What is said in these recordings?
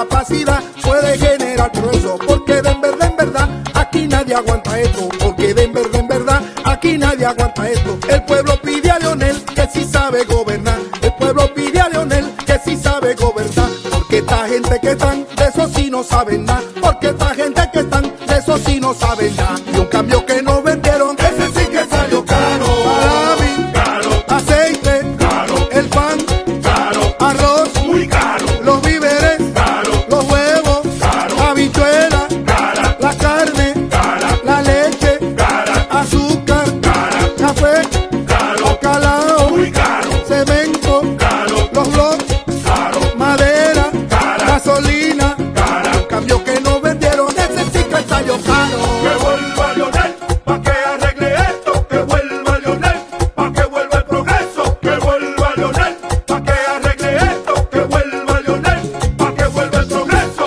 capacidad puede generar progreso, porque en verdad, aquí nadie aguanta esto, porque en verdad, aquí nadie aguanta esto. El pueblo pide a Leonel que sí sabe gobernar, el pueblo pide a Leonel que sí sabe gobernar, porque esta gente que están, de eso sí no saben nada, porque esta gente que están, de eso sí no saben nada. Y un cambio que nos vendieron, ese sí que salió caro. Salami, caro. Aceite, Caro. el pan, Caro. arroz, Muy caro. los víveres, Caro. los huevos, Caro. habichuela, Cara. la carne, Cara. la leche, Cara. azúcar, Cara. café, Caro. bacalao, Muy caro. cemento, Caro. los bloques, Caro. madera, Cara. gasolina. Cara. Un cambio que nos vendieron, ese sí que salió caro. Que vuelva Leonel, pa' que arregle esto. Que vuelva Leonel, pa' que vuelva el progreso. Que vuelva Leonel, pa' que arregle esto. Que vuelva Leonel, pa' que vuelva el progreso.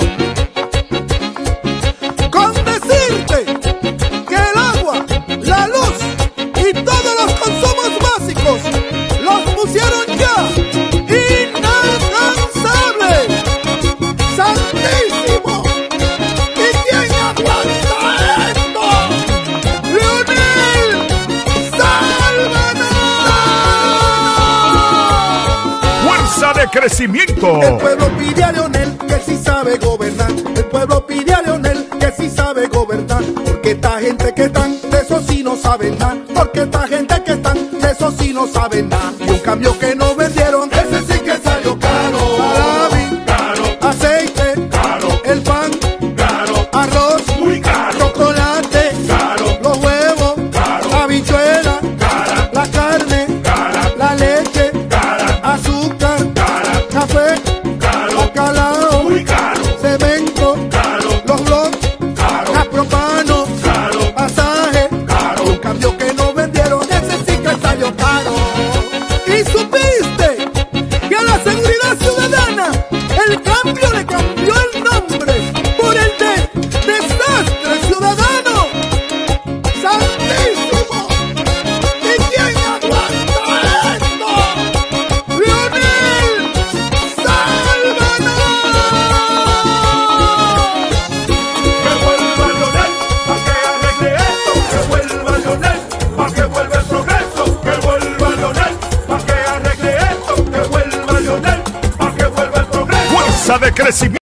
Con decirte que el agua, la luz y todos los consumos básicos los pusieron ya inalcanzables. ¡Santísimo! ¿Y quién aguanta esto? ¡Leonel, sálvanos! Fuerza de crecimiento. El pueblo pide a Leonel que sí sabe gobernar. El pueblo pide a Leonel que sí sabe gobernar. Porque esta gente que están, de eso sí no saben nada. Porque esta gente que están, de eso sí no saben nada. Y un cambio que nos vendieron, ese sí que salió caro. Salami, Caro. aceite, Caro. el pan, Caro. arroz, Muy caro. chocolate, Caro. los huevos, Caro. habichuela, Cara. la carne, Cara. la leche, Cara. azúcar, Cara. café, Caro. bacalao, Muy caro. cemento, Caro. los bloques, Caro. gas propano, Caro. pasaje, Caro. un cambio que nos vendieron, ese sí que salió caro. Y supiste que a la seguridad ciudadana el cambio le cambió el nombre por el de desastre ciudadano. ¡Santísimo! ¿Y quién aguanta esto? ¡Leonel, sálvanos! Que vuelva Leonel, pa' que arregle esto. Que vuelva Leonel, pa' que vuelva el progreso. Que vuelva Leonel, pa' que arregle esto. Que vuelva Leonel, pa' que vuelva el progreso. Fuerza de crecimiento.